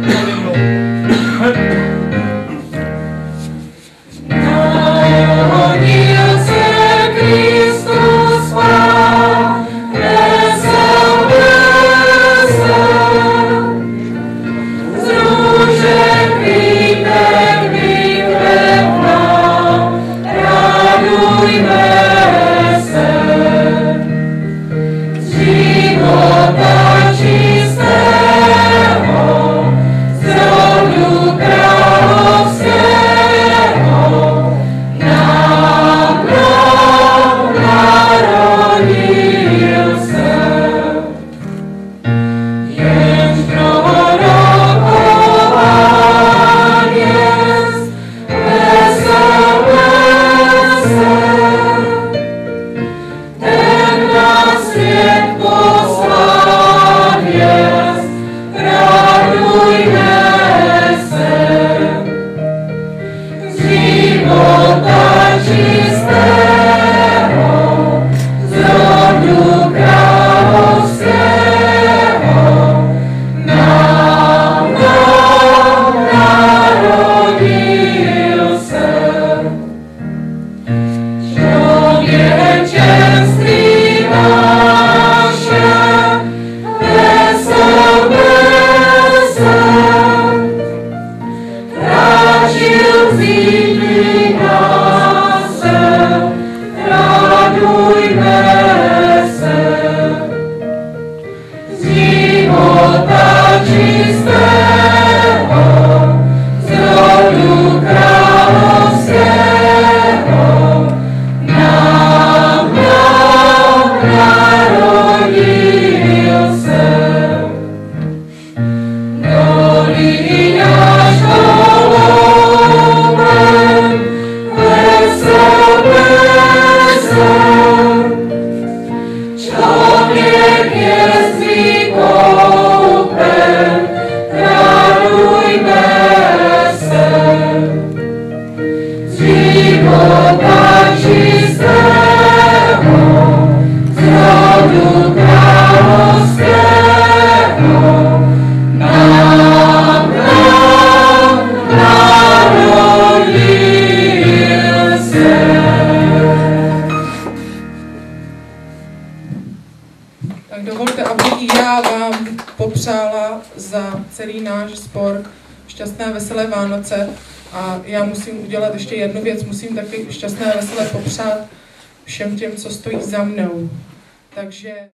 Tak dovolte, abych i já vám popřála za celý náš spor šťastné, veselé Vánoce. A já musím udělat ještě jednu věc, musím taky šťastné, veselé popřát všem těm, co stojí za mnou. Takže